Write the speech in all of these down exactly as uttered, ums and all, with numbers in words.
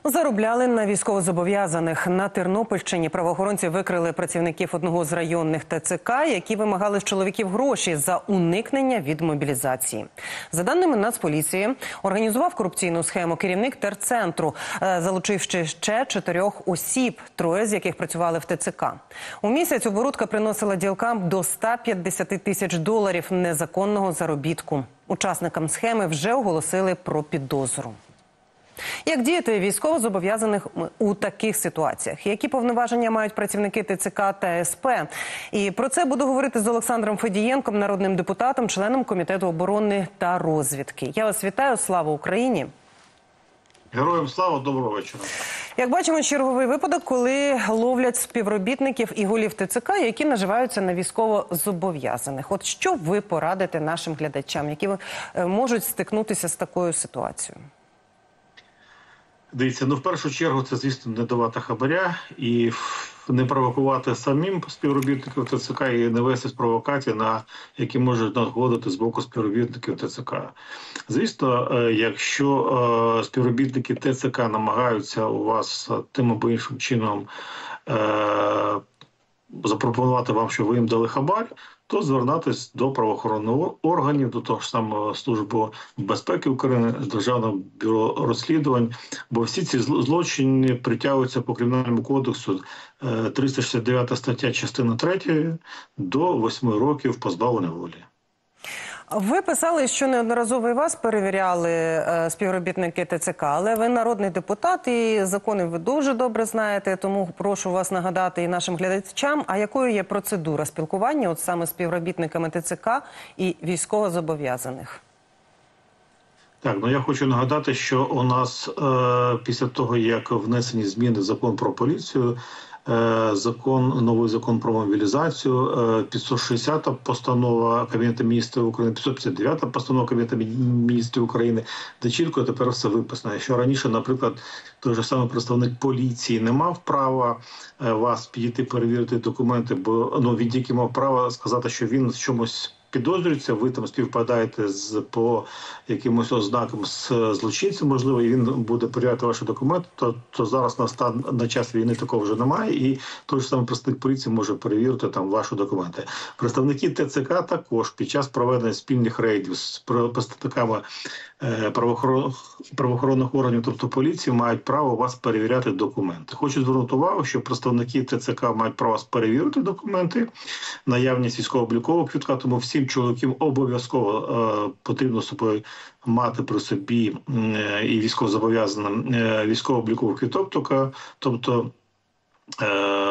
Заробляли на військовозобов'язаних. На Тернопільщині правоохоронці викрили працівників одного з районних ТЦК, які вимагали з чоловіків гроші за уникнення від мобілізації. За даними Нацполіції, організував корупційну схему керівник терцентру, залучивши ще чотирьох осіб, троє з яких працювали в ТЦК. У місяць оборудка приносила ділкам до ста п'ятдесяти тисяч доларів незаконного заробітку. Учасникам схеми вже оголосили про підозру. Як діяти військовозобов'язаних у таких ситуаціях? Які повноваження мають працівники ТЦК та СП? І про це буду говорити з Олександром Федієнком, народним депутатом, членом Комітету оборони та розвідки. Я вас вітаю. Слава Україні! Героям слава, доброго вечора. Як бачимо, черговий випадок, коли ловлять співробітників і голів ТЦК, які наживаються на військовозобов'язаних. От що ви порадите нашим глядачам, які можуть стикнутися з такою ситуацією? Дивіться, ну в першу чергу це, звісно, не давати хабаря і не провокувати самим співробітників ТЦК і не вести провокації, на які можуть надходити з боку співробітників ТЦК. Звісно, якщо співробітники ТЦК намагаються у вас тим або іншим чином запропонувати вам, що ви їм дали хабар, то звернутися до правоохоронних органів, до того ж самого Служби безпеки України, Державного бюро розслідувань, бо всі ці злочини притягуються по Кримінальному кодексу, триста шістдесят дев'ята стаття, частина третя, до восьми років позбавлення волі. Ви писали, що неодноразово і вас перевіряли е, співробітники ТЦК, але ви народний депутат і закони ви дуже добре знаєте, тому прошу вас нагадати і нашим глядачам, а якою є процедура спілкування от саме з співробітниками ТЦК і військовозобов'язаних? Так, ну я хочу нагадати, що у нас е, після того, як внесені зміни в закон про поліцію, закон, новий закон про мобілізацію, п'ятсот шістдесята постанова Кабінету міністрів України, п'ятсот п'ятдесят дев'ята постанова Кабінету міністрів України, де чітко тепер все виписано. Що раніше, наприклад, той же самий представник поліції не мав права вас підійти перевірити документи, бо ну, він тільки мав право сказати, що він в чомусь підозрюється, ви там співпадаєте з по якимось ознакам з злочинцем, можливо, і він буде перевіряти ваші документи, то, то зараз на стан на час війни такого вже немає, і той ж самий представник поліції може перевірити там ваші документи. Представники ТЦК також під час проведення спільних рейдів з представниками е, правоохорон, правоохоронних органів, тобто поліції, мають право вас перевіряти документи. Хочу звернути увагу, що представники ТЦК мають право перевірити документи, наявність військово-облікового квитка, тому всі чоловікам обов'язково е, потрібно з собою мати при собі е, і військовозобов'язаним е, військово-обліковий квиток, тобто, тобто е,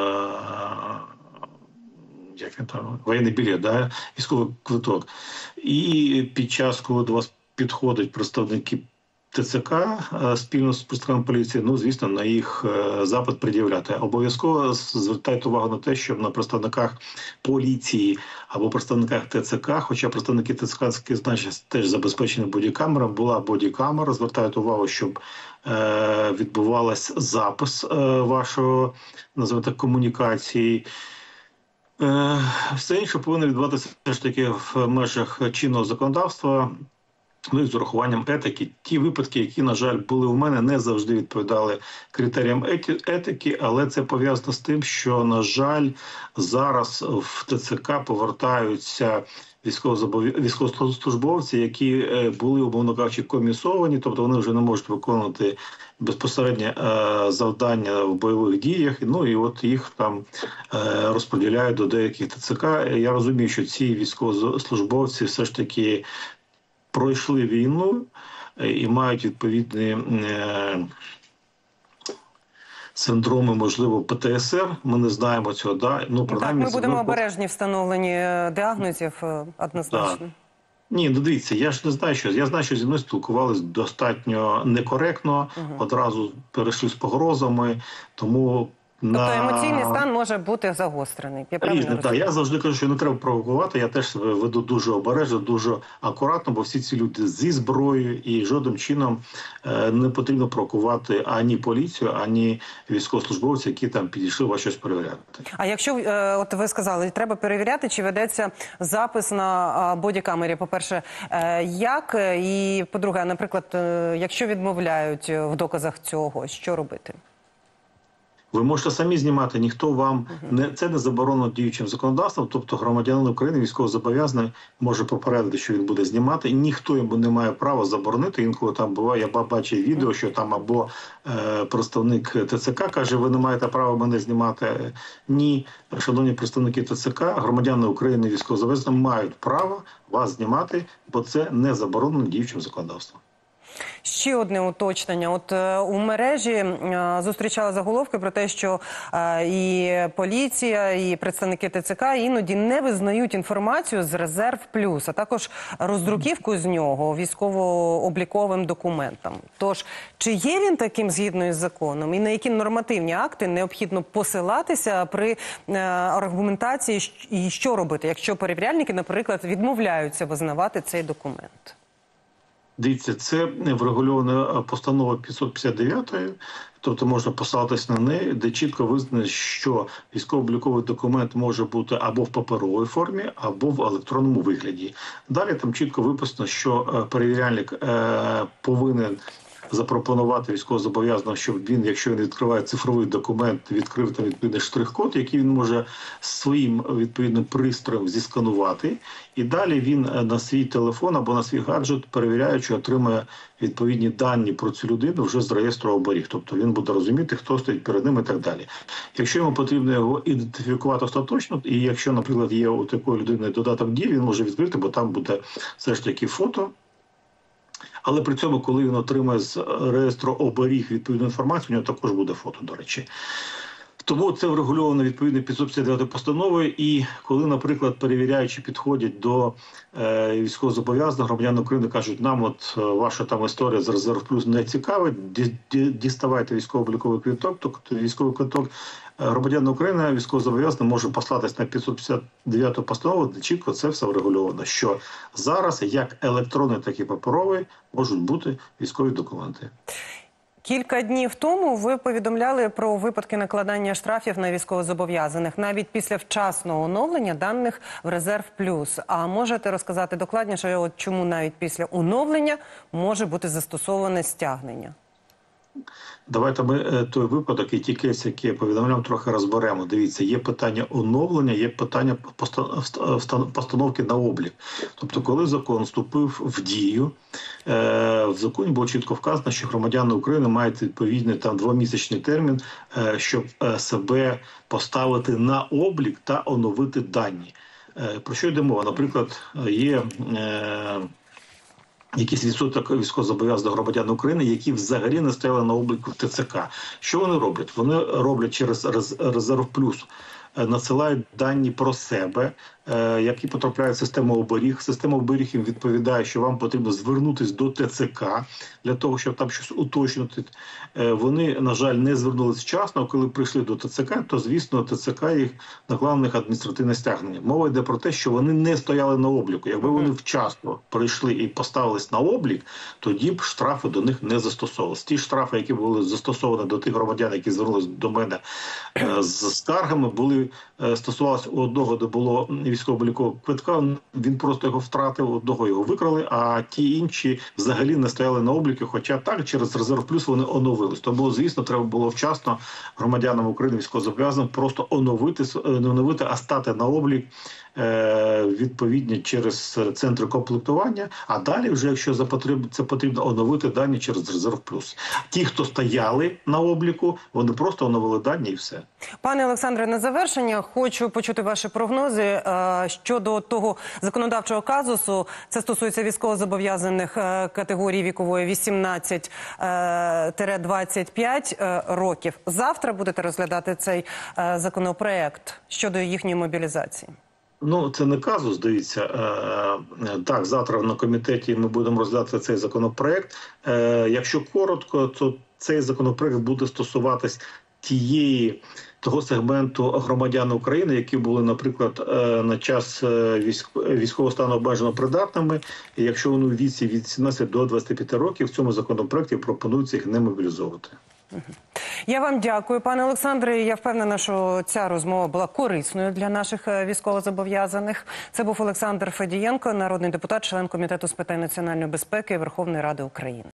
як він там, воєнний білет, да, військовий квиток. І під час, коли до вас підходять представники ТЦК спільно з представниками поліції, ну, звісно, на їх запит пред'являти. Обов'язково звертайте увагу на те, що на представниках поліції або представниках ТЦК, хоча представники ТЦК, значить, теж забезпечені бодікамерами, була бодікамера, звертайте увагу, щоб е, відбувався запис е, вашого, називаємо так, комунікації. Е, все інше повинно відбуватися все ж таки в межах чинного законодавства, ну і з урахуванням етики. Ті випадки, які, на жаль, були у мене, не завжди відповідали критеріям етики, але це пов'язано з тим, що, на жаль, зараз в ТЦК повертаються військовослужбовці, які були, умовно кажучи, комісовані, тобто вони вже не можуть виконувати безпосереднє е, завдання в бойових діях, ну і от їх там е, розподіляють до деяких ТЦК. Я розумію, що ці військовослужбовці все ж таки пройшли війну і мають відповідні е, синдроми, можливо, П Т С Р. Ми не знаємо цього. Да? Ну, так, ми будемо випадку... обережні в встановленні діагнозів, однозначно. Да. Ні, ну дивіться, я ж не знаю, що. Я знаю, що зі мною спілкувалися достатньо некоректно, угу. Одразу перейшли з погрозами, тому Тобто емоційний стан може бути загострений. Я правильно Різне, так. Я завжди кажу, що не треба провокувати. Я теж себе веду дуже обережно, дуже акуратно, бо всі ці люди зі зброєю і жодним чином е, не потрібно провокувати ані поліцію, ані військовослужбовців, які там підійшли вас щось перевіряти. А якщо, е, от ви сказали, треба перевіряти, чи ведеться запис на е, бодікамері, по-перше, е, як? І, по-друге, наприклад, е, якщо відмовляють в доказах цього, що робити? Ви можете самі знімати, ніхто вам не це не заборонено діючим законодавством. Тобто громадянин України військовозобов'язаний може попередити, що він буде знімати. Ніхто йому не має права заборонити. Інколи там буває, я бачив відео, що там або е, представник ТЦК каже, ви не маєте права мене знімати. Ні, шановні представники ТЦК, громадяни України військовозобов'язані мають право вас знімати, бо це не заборонено діючим законодавством. Ще одне уточнення. От е, у мережі е, зустрічали заголовки про те, що е, і поліція, і представники ТЦК іноді не визнають інформацію з резерв плюс, а також роздруківку з нього військово-обліковим документам. Тож, чи є він таким згідно із законом? І на які нормативні акти необхідно посилатися при е, аргументації, і що робити, якщо перевіряльники, наприклад, відмовляються визнавати цей документ? Дивіться, це врегульована постанова п'ятсот п'ятдесят дев'ять, тобто можна посилатися на неї, де чітко визнано, що військово-обліковий документ може бути або в паперовій формі, або в електронному вигляді. Далі там чітко виписано, що перевіряльник повинен запропонувати військовозобов'язаному, щоб він, якщо він відкриває цифровий документ, відкрив там відповідний штрих-код, який він може своїм відповідним пристроєм зісканувати. І далі він на свій телефон або на свій гаджет, перевіряючи, отримає відповідні дані про цю людину вже з реєстру оберіг. Тобто він буде розуміти, хто стоїть перед ним і так далі. Якщо йому потрібно його ідентифікувати остаточно, і якщо, наприклад, є у такої людини додаток дій, він може відкрити, бо там буде все ж таки фото. Але при цьому, коли він отримає з реєстру оберіг відповідну інформацію, у нього також буде фото, до речі. Тому це врегульовано відповідно п'ятсот п'ятдесят дев'ять постановою. І коли, наприклад, перевіряючі підходять до е, військовозобов'язаних, громадян України кажуть, нам от ваша там історія з резерв плюс не цікавить, ді, ді, діставайте військово-обліковий квиток, тобто військовий квиток. Громадян України військовозобов'язаний може послатися на п'ятсот п'ятдесят дев'яту постанову, де чітко це все врегульовано, що зараз як електронний, так і паперовий можуть бути військові документи. Кілька днів тому ви повідомляли про випадки накладання штрафів на військовозобов'язаних навіть після вчасного оновлення даних в резерв плюс. А можете розказати докладніше, от чому навіть після оновлення може бути застосоване стягнення? Давайте ми той випадок і ті кейси, які я повідомляв, трохи розберемо. Дивіться, є питання оновлення, є питання постановки на облік. Тобто, коли закон вступив в дію, в законі було чітко вказано, що громадяни України мають відповідний там двомісячний термін, щоб себе поставити на облік та оновити дані. Про що йде мова? Наприклад, є якийсь відсоток військовозобов'язаних громадян України, які взагалі не стояли на обліку в ТЦК. Що вони роблять? Вони роблять через резерв плюс, надсилають дані про себе, які потрапляють в систему оберіг. Система оберіг їм відповідає, що вам потрібно звернутися до ТЦК для того, щоб там щось уточнити. Вони, на жаль, не звернулися вчасно, а коли прийшли до ТЦК, то, звісно, ТЦК їх наклав на них адміністративне стягнення. Мова йде про те, що вони не стояли на обліку. Якби вони вчасно прийшли і поставились на облік, тоді б штрафи до них не застосовувалися. Ті штрафи, які були застосовані до тих громадян, які звернулися до мене з скаргами, були стосувалися одного, де було військово-облікового квитка, він просто його втратив, одного його викрали, а ті інші взагалі не стояли на обліку, хоча так, через резерв плюс вони оновились. Тому, звісно, треба було вчасно громадянам України військовозобов'язаним просто оновити, не оновити, а стати на облік відповідні через центри комплектування, а далі вже, якщо це потрібно, оновити дані через резерв плюс. Ті, хто стояли на обліку, вони просто оновили дані і все. Пане Олександре, на завершення хочу почути ваші прогнози щодо того законодавчого казусу. Це стосується військовозобов'язаних категорії вікової вісімнадцять двадцять п'ять років. Завтра будете розглядати цей законопроект щодо їхньої мобілізації? Ну, це не казус, дивіться. Е, так, завтра на комітеті ми будемо розглядати цей законопроект. Е, якщо коротко, то цей законопроект буде стосуватись тієї того сегменту громадян України, які були, наприклад, на час військового стану обмежено придатними, і якщо вони у віці від сімнадцяти до двадцяти п'яти років, в цьому законопроекті пропонується їх не мобілізовувати. Я вам дякую, пане Олександре. Я впевнена, що ця розмова була корисною для наших військовозобов'язаних. Це був Олександр Федієнко, народний депутат, член Комітету з питань національної безпеки Верховної Ради України.